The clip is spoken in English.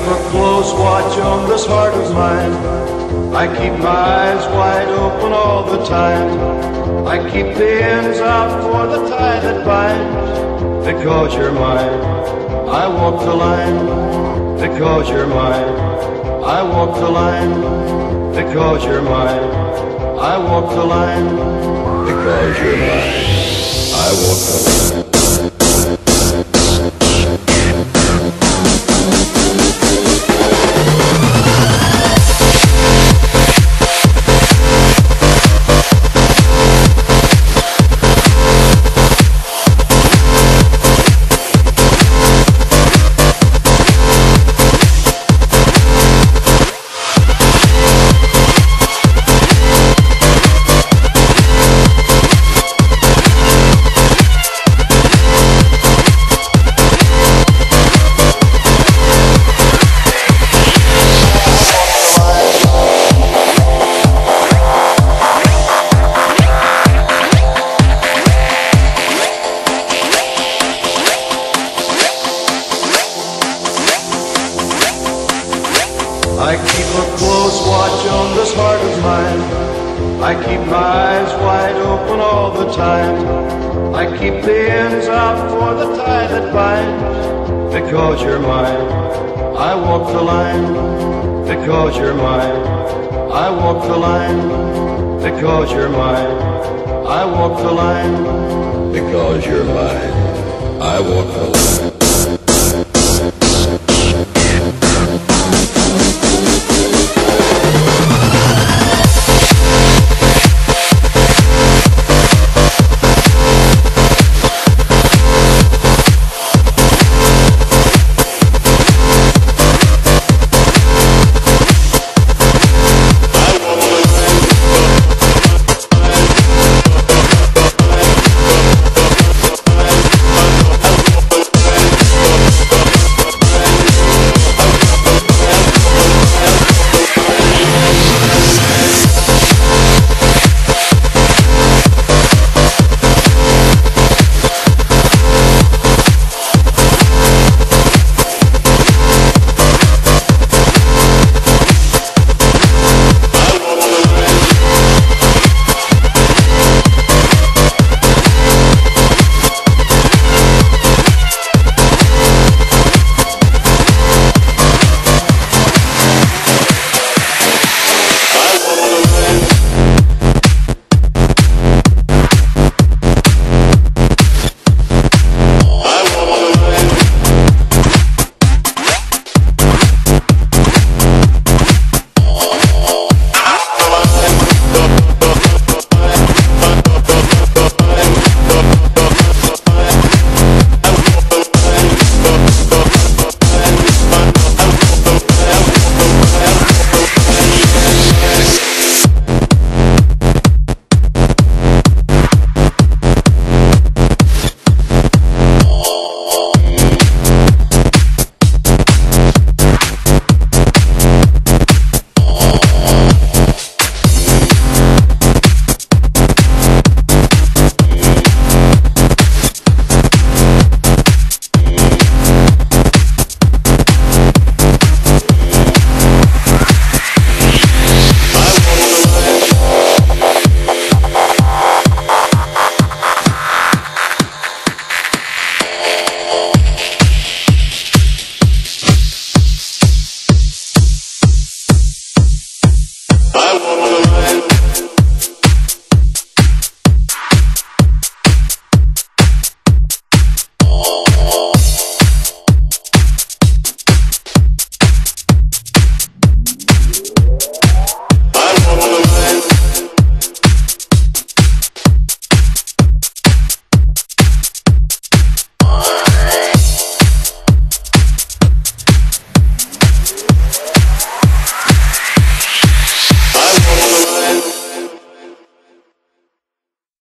a close watch on this heart of mine. I keep my eyes wide open all the time. I keep the ends out for the tie that binds. Because you're mine, I walk the line. Because you're mine, I walk the line. Because you're mine, I walk the line. Because you're mine, I walk the line. I keep a close watch on this heart of mine. I keep my eyes wide open all the time. I keep the ends out for the tie that binds. Because you're mine, I walk the line. Because you're mine, I walk the line. Because you're mine, I walk the line. Because you're mine, I walk the line.